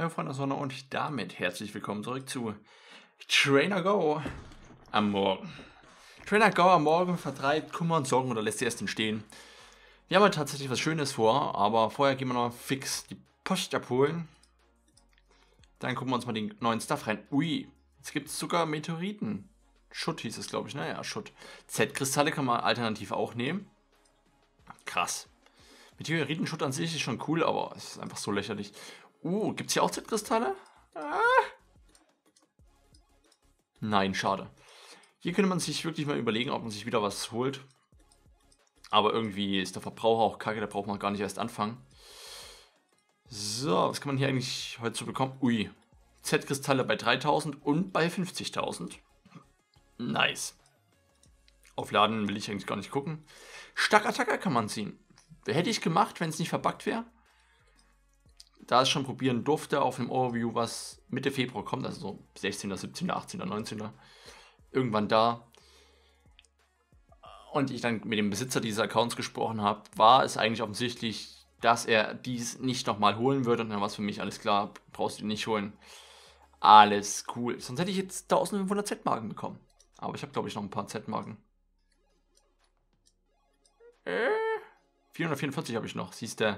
Hallo Freunde der Sonne und damit herzlich willkommen zurück zu Trainer Go am Morgen. Trainer Go am Morgen vertreibt Kummer und Sorgen oder lässt sie erst entstehen. Wir haben ja tatsächlich was Schönes vor, aber vorher gehen wir noch fix die Post abholen. Dann gucken wir uns mal den neuen Stuff rein. Ui, jetzt gibt es sogar Meteoriten. Schutt hieß es, glaube ich, ne? Ja, Schutt. Z-Kristalle kann man alternativ auch nehmen. Krass. Meteoritenschutt an sich ist schon cool, aber es ist einfach so lächerlich. Gibt es hier auch Z-Kristalle? Nein, schade. Hier könnte man sich wirklich mal überlegen, ob man sich wieder was holt. Aber irgendwie ist der Verbraucher auch kacke, da braucht man gar nicht erst anfangen. So, was kann man hier eigentlich heute so bekommen? Ui, Z-Kristalle bei 3000 und bei 50.000. Nice. Aufladen will ich eigentlich gar nicht gucken. Stark-Attacker kann man ziehen. Hätte ich gemacht, wenn es nicht verbuggt wäre. Da es schon probieren durfte auf einem Overview, was Mitte Februar kommt, also so 16., 17., 18., 19. Irgendwann da. Und ich dann mit dem Besitzer dieses Accounts gesprochen habe, war es eigentlich offensichtlich, dass er dies nicht nochmal holen würde. Und dann war es für mich alles klar, brauchst du nicht holen. Alles cool. Sonst hätte ich jetzt 1500 Z-Marken bekommen. Aber ich habe, glaube ich, noch ein paar Z-Marken. 444 habe ich noch. Siehste.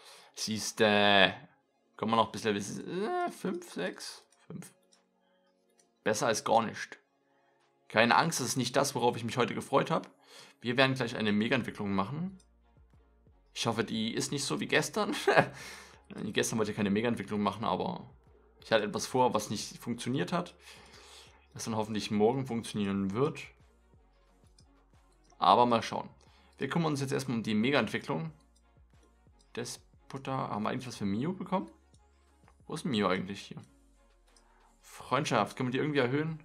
Kommen wir noch ein bisschen. 5, 6, 5. Besser als gar nicht. Keine Angst, das ist nicht das, worauf ich mich heute gefreut habe. Wir werden gleich eine Mega-Entwicklung machen. Ich hoffe, die ist nicht so wie gestern. Gestern wollte ich keine Mega-Entwicklung machen, aber ich hatte etwas vor, was nicht funktioniert hat. Das dann hoffentlich morgen funktionieren wird. Aber mal schauen. Wir kümmern uns jetzt erstmal um die Mega-Entwicklung. Despota, haben wir eigentlich was für Mio bekommen? Wo ist Mio eigentlich hier? Freundschaft, können wir die irgendwie erhöhen?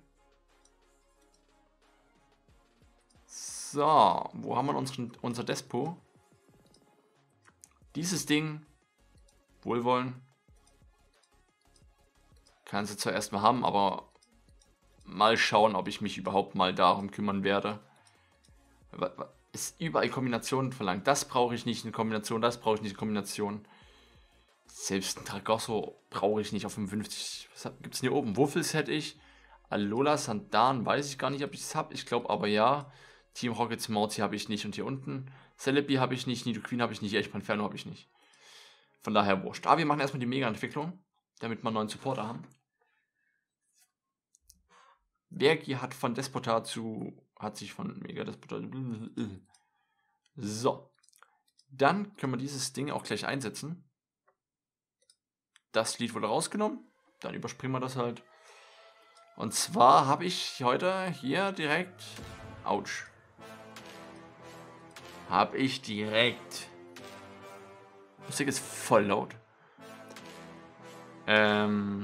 So, wo haben wir unser Despo? Dieses Ding. Wohlwollen. Kannst du zwar erstmal haben, aber mal schauen, ob ich mich überhaupt mal darum kümmern werde. Ist überall Kombinationen verlangt. Das brauche ich nicht in Kombination, das brauche ich nicht in Kombination. Selbst ein Tragosso brauche ich nicht auf 55. Was gibt es hier oben? Wuffels hätte ich. Alola Sandan weiß ich gar nicht, ob ich es habe. Ich glaube aber ja. Team Rockets Mauzi habe ich nicht. Und hier unten Celebi habe ich nicht. Nidoqueen habe ich nicht. Elchpanferno habe ich nicht. Von daher wurscht. Aber wir machen erstmal die Mega-Entwicklung, damit wir einen neuen Supporter haben. Vergi hat von Despota hat sich von Mega Despota. So. Dann können wir dieses Ding auch gleich einsetzen. Das Lied wurde rausgenommen. Dann überspringen wir das halt. Und zwar habe ich heute hier direkt. Autsch. Habe ich direkt. Musik ist voll laut. Ja.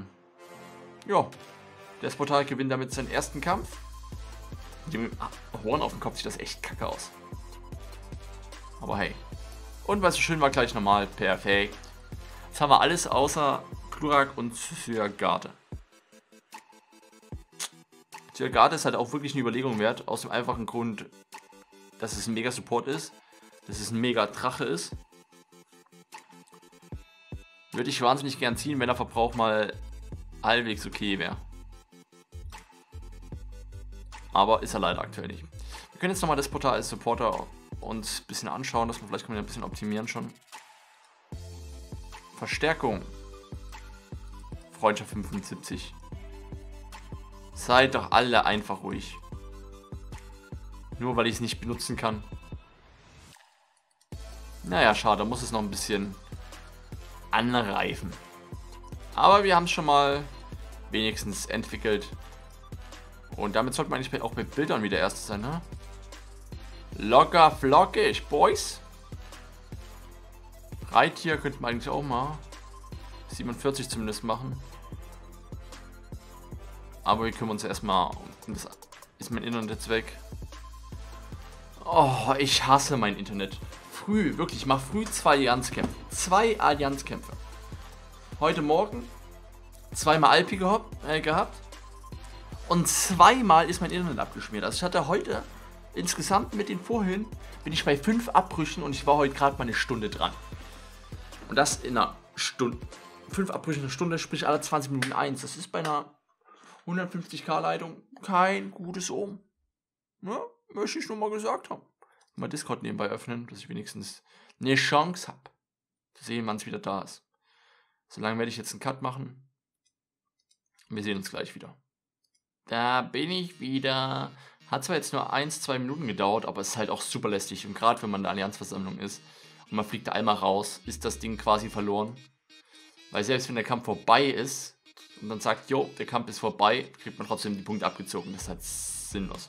Despota gewinnt damit seinen ersten Kampf. Mit dem Horn auf dem Kopf sieht das echt kacke aus. Aber hey. Und was so schön war, gleich normal. Perfekt. Jetzt haben wir alles außer Glurak und Zygarde. Zygarde ist halt auch wirklich eine Überlegung wert. Aus dem einfachen Grund, dass es ein mega Support ist. Dass es ein mega Drache ist. Würde ich wahnsinnig gern ziehen, wenn der Verbrauch mal halbwegs okay wäre. Aber ist er leider aktuell nicht. Wir können jetzt nochmal Despota als Supporter uns ein bisschen anschauen, dass wir vielleicht können wir ein bisschen optimieren schon. Verstärkung. Freundschaft 75. Seid doch alle einfach ruhig. Nur weil ich es nicht benutzen kann. Naja, schade, da muss es noch ein bisschen anreifen. Aber wir haben es schon mal wenigstens entwickelt. Und damit sollte man eigentlich auch bei Bildern wieder Erster sein, ne? Locker flockig, Boys. Reittier könnte man eigentlich auch mal 47 zumindest machen. Aber wir kümmern uns erstmal um das. Ist mein Internet jetzt weg? Oh, ich hasse mein Internet. Früh, wirklich, ich mache früh 2 Allianzkämpfe. 2 Allianzkämpfe. Heute Morgen 2-mal Alpi gehabt. Und 2-mal ist mein Internet abgeschmiert. Also ich hatte heute insgesamt mit den vorhin bin ich bei 5 Abbrüchen und ich war heute gerade mal eine Stunde dran. Und das in einer Stunde. 5 Abbrüche in der Stunde, sprich alle 20 Minuten 1. Das ist bei einer 150k Leitung kein gutes Ohm. Ja, möchte ich nur mal gesagt haben. Mal Discord nebenbei öffnen, dass ich wenigstens eine Chance habe, zu sehen, wann es wieder da ist. Solange werde ich jetzt einen Cut machen. Wir sehen uns gleich wieder. Da bin ich wieder. Hat zwar jetzt nur 1-2 Minuten gedauert, aber es ist halt auch super lästig. Und gerade wenn man in der Allianzversammlung ist und man fliegt da einmal raus, ist das Ding quasi verloren. Weil selbst wenn der Kampf vorbei ist und dann sagt, jo, der Kampf ist vorbei, kriegt man trotzdem die Punkte abgezogen. Das ist halt sinnlos.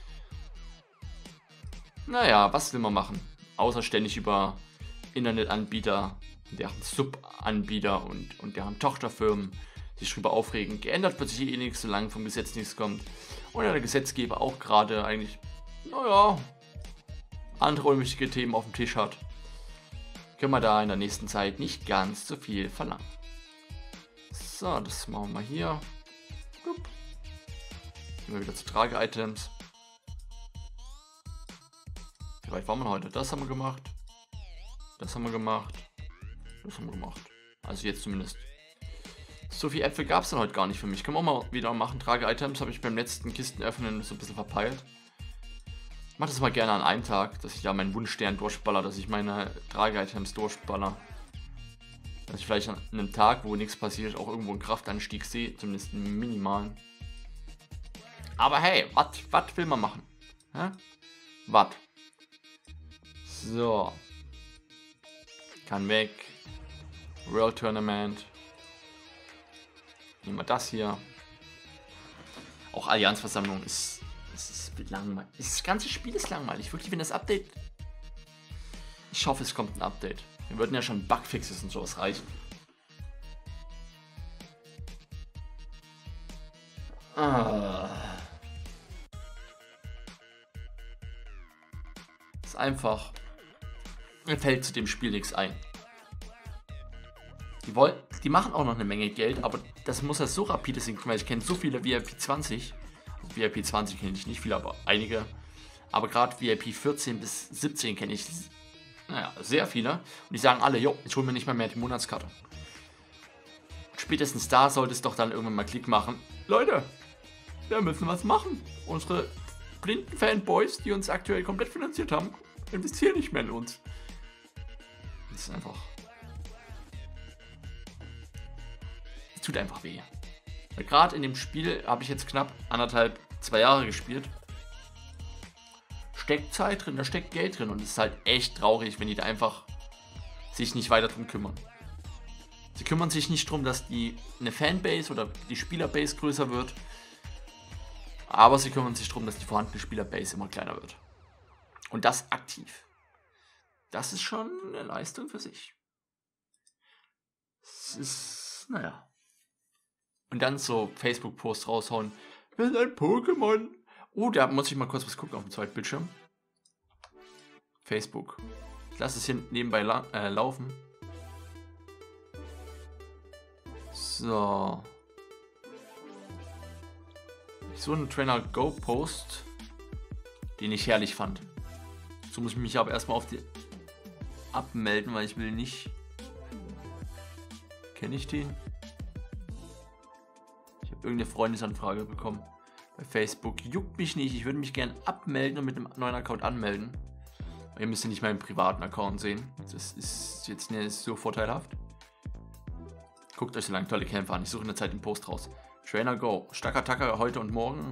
Naja, was will man machen? Außer ständig über Internetanbieter, deren Subanbieter und deren Tochterfirmen sich darüber aufregen. Geändert wird sich eh nichts, solange vom Gesetz nichts kommt. Und der Gesetzgeber auch gerade eigentlich, naja, andere unwichtige Themen auf dem Tisch hat. Können wir da in der nächsten Zeit nicht ganz so viel verlangen. So, das machen wir mal hier. Gehen wir wieder zu Trage-Items. Wie weit waren wir heute? Das haben wir gemacht. Das haben wir gemacht. Das haben wir gemacht. Also jetzt zumindest. So viele Äpfel gab es dann heute gar nicht für mich. Können wir auch mal wieder machen. Trage-Items habe ich beim letzten Kistenöffnen so ein bisschen verpeilt. Ich mache das mal gerne an einem Tag, dass ich da meinen Wunschstern durchballer, dass ich meine Trage-Items durchballer. Dass ich vielleicht an einem Tag, wo nichts passiert, auch irgendwo einen Kraftanstieg sehe, zumindest einen minimalen. Aber hey, was will man machen? Was? So. Kann weg. World Tournament. Nehmen wir das hier. Auch Allianzversammlung ist langweilig. Das ganze Spiel ist langweilig. Wirklich, wenn das Update... Ich hoffe, es kommt ein Update. Wir würden ja schon Bugfixes und sowas reichen. Ist einfach... Mir fällt zu dem Spiel nichts ein. Die machen auch noch eine Menge Geld, aber das muss ja so rapide sinken, weil ich kenne so viele VIP 20. VIP 20 kenne ich nicht viele, aber einige. Aber gerade VIP 14 bis 17 kenne ich, naja, sehr viele. Und die sagen alle, jo, ich hole mir nicht mehr die Monatskarte. Spätestens da sollte es doch dann irgendwann mal Klick machen. Leute, wir müssen was machen. Unsere blinden Fanboys, die uns aktuell komplett finanziert haben, investieren nicht mehr in uns. Das ist einfach... Es tut einfach weh. Weil gerade in dem Spiel habe ich jetzt knapp 2 Jahre gespielt. Steckt Zeit drin, da steckt Geld drin und es ist halt echt traurig, wenn die da einfach sich nicht weiter drum kümmern. Sie kümmern sich nicht drum, dass eine Fanbase oder die Spielerbase größer wird, aber sie kümmern sich drum, dass die vorhandene Spielerbase immer kleiner wird. Und das aktiv. Das ist schon eine Leistung für sich. Es ist, naja. Und dann so Facebook-Posts raushauen. Wir sind ein Pokémon. Oh, da muss ich mal kurz was gucken auf dem zweiten Bildschirm. Facebook. Ich lasse es hier nebenbei laufen. So. So einen Trainer Go Post, den ich herrlich fand. So muss ich mich aber erstmal auf die abmelden, weil ich will nicht. Kenne ich den? Ich habe irgendeine Freundesanfrage bekommen bei Facebook. Juckt mich nicht, ich würde mich gerne abmelden und mit einem neuen Account anmelden. Aber ihr müsst ja nicht meinen privaten Account sehen. Das ist jetzt nicht so vorteilhaft. Guckt euch so lange tolle Kämpfe an. Ich suche in der Zeit den Post raus. Trainer Go. Starker Attacker heute und morgen.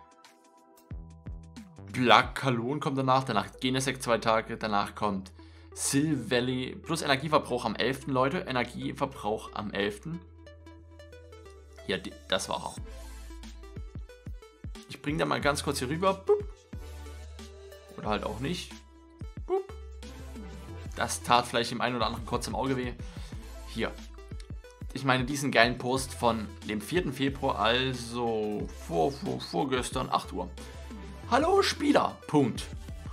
Black Kalon kommt danach. Danach Genesec 2 Tage. Danach kommt Sil Valley. Plus Energieverbrauch am 11. Leute. Energieverbrauch am 11. Ja, das war er. Ich bringe da mal ganz kurz hier rüber. Boop. Oder halt auch nicht. Boop. Das tat vielleicht dem einen oder anderen kurz im Auge weh. Hier. Ich meine diesen geilen Post von dem 4. Februar, also vorgestern, 8 Uhr. Hallo Spieler, Punkt.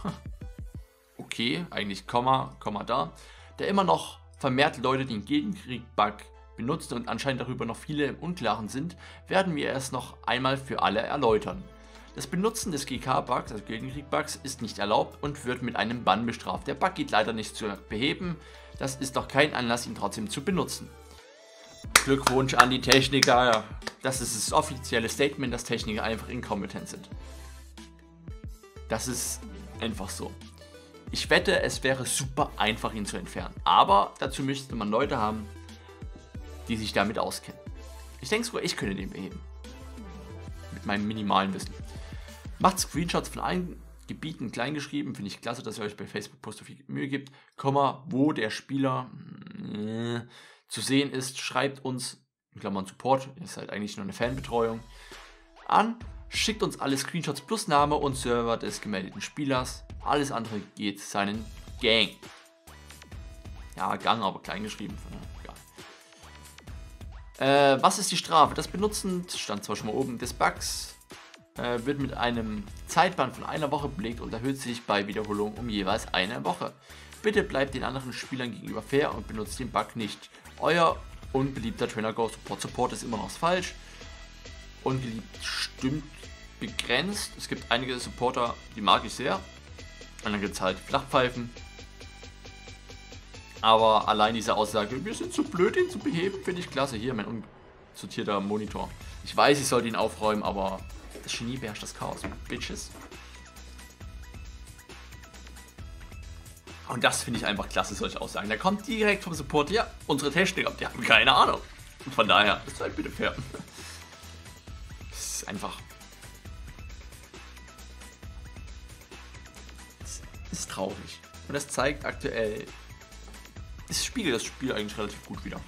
Okay, eigentlich Komma da. Der immer noch vermehrt Leute den Gegenkrieg-Bug benutzt und anscheinend darüber noch viele im Unklaren sind, werden wir es noch einmal für alle erläutern. Das Benutzen des GK-Bugs, also Gegenkrieg-Bugs, ist nicht erlaubt und wird mit einem Bann bestraft. Der Bug geht leider nicht zu beheben, das ist doch kein Anlass, ihn trotzdem zu benutzen. Glückwunsch an die Techniker. Das ist das offizielle Statement, dass Techniker einfach inkompetent sind. Das ist einfach so. Ich wette, es wäre super einfach, ihn zu entfernen. Aber dazu müsste man Leute haben, die sich damit auskennen. Ich denke sogar, ich könnte den beheben. Mit meinem minimalen Wissen. Macht Screenshots von allen Gebieten klein geschrieben. Finde ich klasse, dass ihr euch bei Facebook Post so viel Mühe gibt. Wo der Spieler zu sehen ist. Schreibt uns, in Klammern Support, ist halt eigentlich nur eine Fanbetreuung, an. Schickt uns alle Screenshots plus Name und Server des gemeldeten Spielers. Alles andere geht seinen Gang. Ja, Gang, aber klein geschrieben. Egal. Was ist die Strafe? Das Benutzen, stand zwar schon mal oben, des Bugs wird mit einem Zeitband von einer Woche belegt und erhöht sich bei Wiederholung um jeweils eine Woche. Bitte bleibt den anderen Spielern gegenüber fair und benutzt den Bug nicht. Euer unbeliebter Trainer Go Support. Support ist immer noch falsch. Ungeliebt stimmt begrenzt. Es gibt einige Supporter, die mag ich sehr. Und dann gibt es halt Flachpfeifen. Aber allein diese Aussage, wir sind zu blöd, ihn zu beheben, finde ich klasse. Hier, mein unsortierter Monitor. Ich weiß, ich sollte ihn aufräumen, aber das Genie beherrscht das Chaos. Bitches. Und das finde ich einfach klasse, solche Aussagen. Der kommt direkt vom Support. Ja, unsere Techniker, die haben keine Ahnung. Und von daher, ist halt bitte fair. Das ist einfach... Das ist traurig. Und das zeigt aktuell... Es spiegelt das Spiel eigentlich relativ gut wider.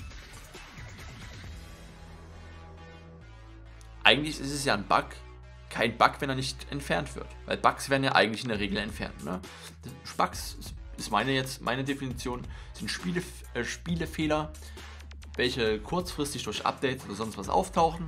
Eigentlich ist es ja ein Bug. Kein Bug, wenn er nicht entfernt wird. Weil Bugs werden ja eigentlich in der Regel entfernt. Ne? Bugs ist meine Definition, sind Spielefehler, welche kurzfristig durch Updates oder sonst was auftauchen.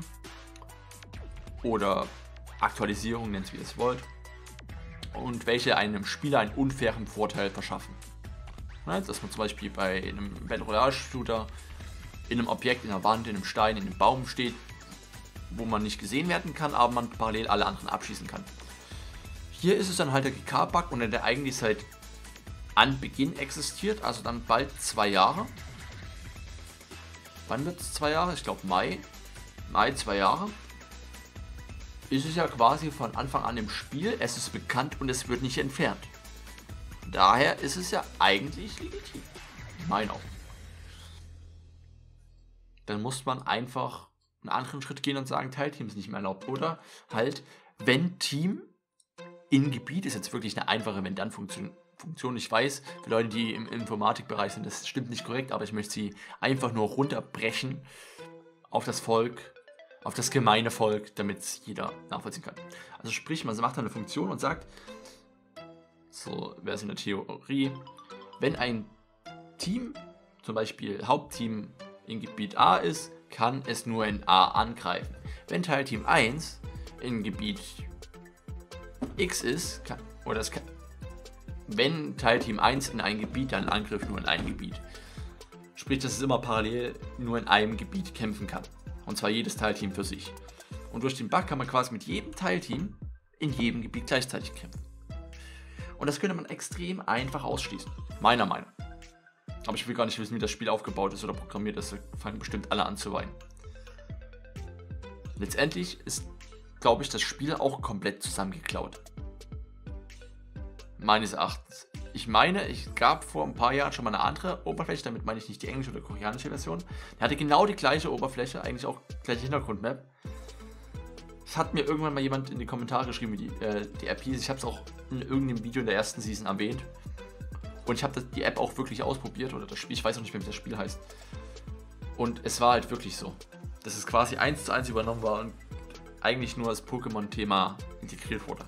Oder Aktualisierung, nennt es wie ihr es wollt. Und welche einem Spieler einen unfairen Vorteil verschaffen. Ne? Dass man zum Beispiel bei einem Battle Royale Shooter in einem Objekt, in einer Wand, in einem Stein, in einem Baum steht, wo man nicht gesehen werden kann, aber man parallel alle anderen abschießen kann. Hier ist es dann halt der GK-Bug und der eigentlich seit Anbeginn existiert, also dann bald 2 Jahre. Wann wird es 2 Jahre? Ich glaube Mai. Mai 2 Jahre. Ist es ja quasi von Anfang an im Spiel, es ist bekannt und es wird nicht entfernt. Daher ist es ja eigentlich legitim. In meinen Augen. Dann muss man einfach einen anderen Schritt gehen und sagen, Teilteam ist nicht mehr erlaubt. Oder halt, wenn Team in Gebiet, ist jetzt wirklich eine einfache Wenn-Dann-Funktion. Ich weiß, für Leute, die im Informatikbereich sind, das stimmt nicht korrekt, aber ich möchte sie einfach nur runterbrechen auf das Volk, auf das gemeine Volk, damit es jeder nachvollziehen kann. Also sprich, man macht eine Funktion und sagt, so wäre es in der Theorie, wenn ein Team, zum Beispiel Hauptteam in Gebiet A ist, kann es nur in A angreifen. Wenn Teilteam 1 in Gebiet X ist, wenn Teilteam 1 in ein Gebiet, dann Angriff nur in ein Gebiet. Sprich, dass es immer parallel nur in einem Gebiet kämpfen kann. Und zwar jedes Teilteam für sich. Und durch den Bug kann man quasi mit jedem Teilteam in jedem Gebiet gleichzeitig kämpfen. Und das könnte man extrem einfach ausschließen. Meiner Meinung nach. Aber ich will gar nicht wissen, wie das Spiel aufgebaut ist oder programmiert ist. Da fangen bestimmt alle an zu weinen. Letztendlich ist, glaube ich, das Spiel auch komplett zusammengeklaut. Meines Erachtens. Ich meine, es gab vor ein paar Jahren schon mal eine andere Oberfläche. Damit meine ich nicht die englische oder koreanische Version. Der hatte genau die gleiche Oberfläche. Eigentlich auch gleiche Hintergrundmap. Es hat mir irgendwann mal jemand in die Kommentare geschrieben, wie die App hieß. Ich habe es auch in irgendeinem Video in der ersten Season erwähnt. Und ich habe die App auch wirklich ausprobiert, oder das Spiel, ich weiß auch nicht mehr, wie das Spiel heißt. Und es war halt wirklich so, dass es quasi 1:1 übernommen war und eigentlich nur das Pokémon-Thema integriert wurde.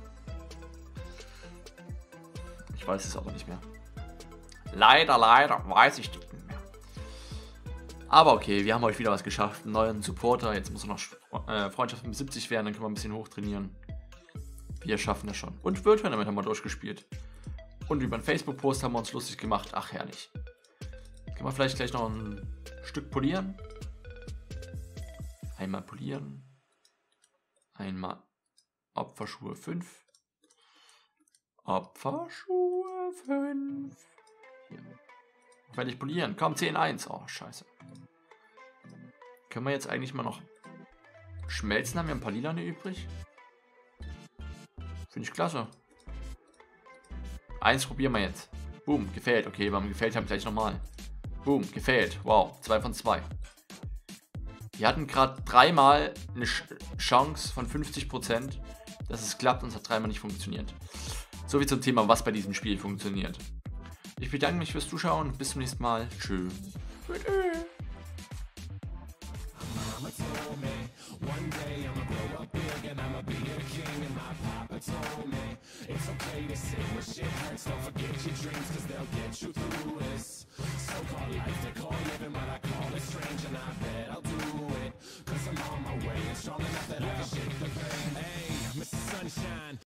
Ich weiß es aber nicht mehr. Leider weiß ich nicht mehr. Aber okay, wir haben euch wieder was geschafft. Einen neuen Supporter, jetzt muss noch Freundschaft 75 werden, dann können wir ein bisschen hochtrainieren. Wir schaffen das schon. Und World Tournament haben wir durchgespielt. Und über einen Facebook-Post haben wir uns lustig gemacht. Ach, herrlich. Können wir vielleicht gleich noch ein Stück polieren? Einmal polieren. Einmal Opferschuhe 5. Opferschuhe 5. Hier. Werde ich polieren. Komm, 10:1. Oh, scheiße. Können wir jetzt eigentlich mal noch schmelzen? Haben wir ein paar Lilane übrig? Finde ich klasse. Eins probieren wir jetzt. Boom, gefällt. Okay, beim gefällt haben wir gleich nochmal. Boom, gefällt. Wow, 2 von 2. Wir hatten gerade dreimal eine Chance von 50%, dass es klappt und es hat dreimal nicht funktioniert. Soviel zum Thema, was bei diesem Spiel funktioniert. Ich bedanke mich fürs Zuschauen. Bis zum nächsten Mal. Tschö. Mama told me one day I'ma grow up big and I'ma be a king, and my papa told me it's okay to say when shit hurts, don't forget your dreams cause they'll get you through this so-called life they call living, but I call it strange, and I bet I'll do it cause I'm on my way and strong enough that I can shake the pain. Hey, Mr. Sunshine,